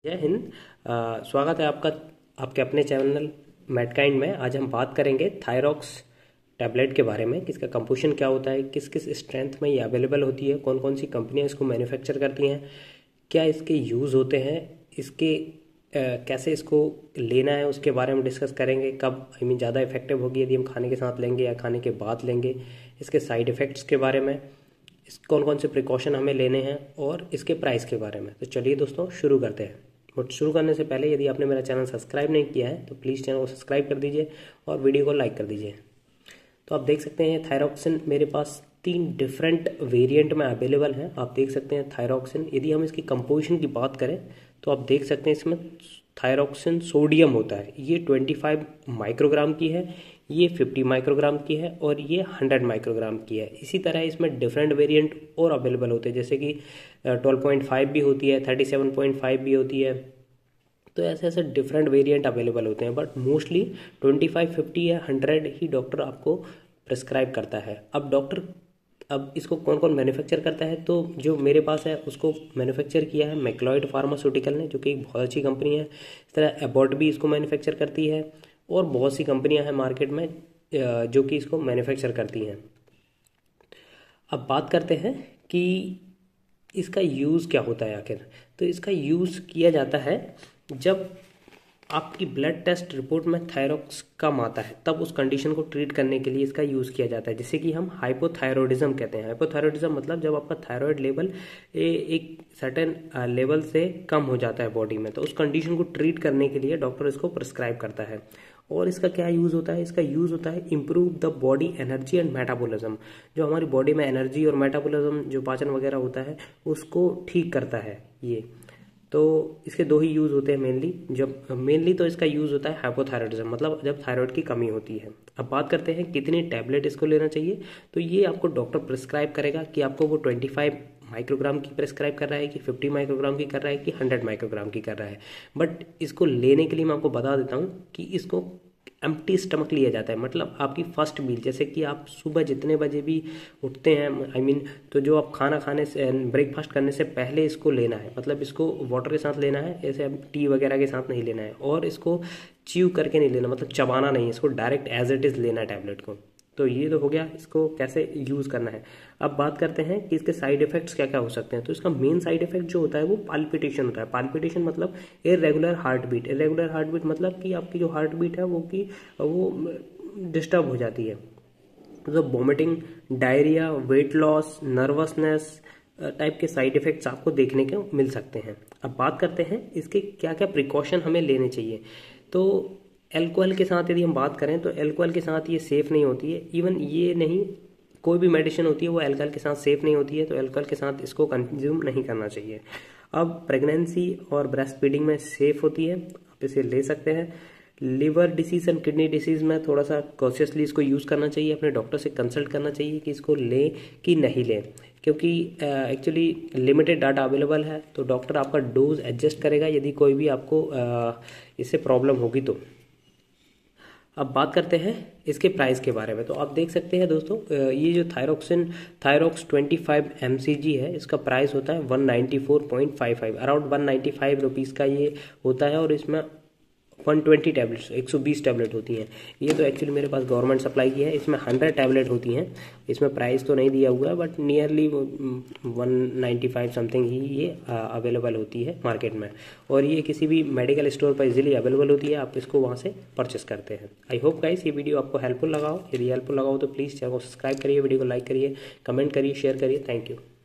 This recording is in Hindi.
जय हिंद। स्वागत है आपका आपके अपने चैनल मेडकाइंड में। आज हम बात करेंगे थायरॉक्स टैबलेट के बारे में कि इसका कंपोजिशन क्या होता है, किस किस स्ट्रेंथ में ये अवेलेबल होती है, कौन कौन सी कंपनियां इसको मैन्युफैक्चर करती हैं, क्या इसके यूज़ होते हैं, इसके कैसे इसको लेना है उसके बारे में डिस्कस करेंगे। कब ज़्यादा इफेक्टिव होगी यदि हम खाने के साथ लेंगे या खाने के बाद लेंगे, इसके साइड इफ़ेक्ट्स के बारे में, इस कौन कौन से प्रिकॉशन हमें लेने हैं और इसके प्राइस के बारे में। तो चलिए दोस्तों शुरू करते हैं। बट शुरू करने से पहले यदि आपने मेरा चैनल सब्सक्राइब नहीं किया है तो प्लीज़ चैनल को सब्सक्राइब कर दीजिए और वीडियो को लाइक कर दीजिए। तो आप देख सकते हैं थायरॉक्सिन मेरे पास 3 डिफरेंट वेरिएंट में अवेलेबल है। आप देख सकते हैं थायरॉक्सिन, यदि हम इसकी कंपोजिशन की बात करें तो आप देख सकते हैं इसमें थायरॉक्सिन सोडियम होता है। ये 25 माइक्रोग्राम की है, ये 50 माइक्रोग्राम की है और ये 100 माइक्रोग्राम की है। इसी तरह इसमें डिफरेंट वेरिएंट और अवेलेबल होते हैं, जैसे कि 12.5 भी होती है, 37.5 भी होती है। तो ऐसे ऐसे डिफरेंट वेरिएंट अवेलेबल होते हैं, बट मोस्टली 25, 50 या 100 ही डॉक्टर आपको प्रिस्क्राइब करता है। अब इसको कौन कौन मैन्युफैक्चर करता है, तो जो मेरे पास है उसको मैन्युफैक्चर किया है मैक्लॉयड फार्मास्यूटिकल ने, जो कि एक बहुत अच्छी कंपनी है। इस तरह एबॉट भी इसको मैन्युफैक्चर करती है और बहुत सी कंपनियां हैं मार्केट में जो कि इसको मैन्युफैक्चर करती हैं। अब बात करते हैं कि इसका यूज़ क्या होता है आखिर। तो इसका यूज़ किया जाता है जब आपकी ब्लड टेस्ट रिपोर्ट में थायरॉक्स कम आता है, तब उस कंडीशन को ट्रीट करने के लिए इसका यूज़ किया जाता है, जिसे कि हम हाइपोथायरॉयडिज्म कहते हैं। हाइपोथायरॉयडिज्म मतलब जब आपका थायराइड लेवल एक सर्टेन लेवल से कम हो जाता है बॉडी में, तो उस कंडीशन को ट्रीट करने के लिए डॉक्टर इसको प्रिस्क्राइब करता है। और इसका क्या यूज़ होता है? इसका यूज़ होता है improve the body energy and metabolism. जो हमारी बॉडी में एनर्जी और मेटाबॉलिज्म, जो पाचन वगैरह होता है, उसको ठीक करता है ये। तो इसके 2 ही यूज़ होते हैं मेनली तो इसका यूज़ होता है हाइपोथायरॉयडिज्म, मतलब जब थायराइड की कमी होती है। अब बात करते हैं कितनी टैबलेट इसको लेना चाहिए। तो ये आपको डॉक्टर प्रिस्क्राइब करेगा कि आपको वो 25 माइक्रोग्राम की प्रिस्क्राइब कर रहा है कि 50 माइक्रोग्राम की कर रहा है कि 100 माइक्रोग्राम की कर रहा है। बट इसको लेने के लिए मैं आपको बता देता हूँ कि इसको एम्प्टी स्टमक लिया जाता है। मतलब आपकी फर्स्ट मील, जैसे कि आप सुबह जितने बजे भी उठते हैं, तो जो आप खाना खाने से, ब्रेकफास्ट करने से पहले इसको लेना है। मतलब इसको वाटर के साथ लेना है, ऐसे टी वगैरह के साथ नहीं लेना है। और इसको च्यू करके नहीं लेना, मतलब चबाना नहीं है, इसको डायरेक्ट एज इट इज़ लेना है टैबलेट को। तो ये तो हो गया इसको कैसे यूज़ करना है। अब बात करते हैं कि इसके साइड इफेक्ट्स क्या क्या हो सकते हैं। तो इसका मेन साइड इफेक्ट जो होता है वो पाल्पिटेशन होता है। पाल्पिटेशन मतलब irregular heart beat. Irregular heart beat मतलब कि आपकी जो हार्ट बीट है वो डिस्टर्ब हो जाती है। मतलब vomiting, diarrhoea, weight loss, nervousness type के साइड इफेक्ट्स आपको देखने को मिल सकते हैं। अब बात करते हैं इसके क्या क्या प्रिकॉशन हमें लेने चाहिए। तो एल्कोहल के साथ यदि हम बात करें तो एल्कोहल के साथ ये सेफ़ नहीं होती है। इवन ये नहीं, कोई भी मेडिसिन होती है वो एल्कोहल के साथ सेफ़ नहीं होती है, तो एल्कोहल के साथ इसको कंज्यूम नहीं करना चाहिए। अब प्रेगनेंसी और ब्रेस्ट फीडिंग में सेफ़ होती है, आप इसे ले सकते हैं। Liver disease and kidney disease में थोड़ा सा कॉशियसली इसको यूज़ करना चाहिए, अपने डॉक्टर से कंसल्ट करना चाहिए कि इसको लें कि नहीं लें, क्योंकि एक्चुअली लिमिटेड डाटा अवेलेबल है। तो डॉक्टर आपका डोज एडजस्ट करेगा यदि कोई भी आपको इससे प्रॉब्लम होगी तो। अब बात करते हैं इसके प्राइस के बारे में। तो आप देख सकते हैं दोस्तों, ये जो थायरॉक्स 25 mcg है, इसका प्राइस होता है 194.55, अराउंड 195 रुपीज़ का ये होता है। और इसमें 120 टैबलेट्स, 120 टैबलेट होती हैं। ये तो एक्चुअली मेरे पास गवर्नमेंट सप्लाई की है, इसमें 100 टैबलेट होती हैं। इसमें प्राइस तो नहीं दिया हुआ है, बट नियरली 195 समथिंग ही ये अवेलेबल होती है मार्केट में। और ये किसी भी मेडिकल स्टोर पर इजीली अवेलेबल होती है, आप इसको वहाँ से परचेस करते हैं। आई होप गाइस ये वीडियो आपको हेल्पफुल लगा हो। यदि हेल्पफुल लगा हो तो प्लीज़ चैनल को सब्सक्राइब करिए, वीडियो को लाइक करिए, कमेंट करिए, शेयर करिए। Thank you.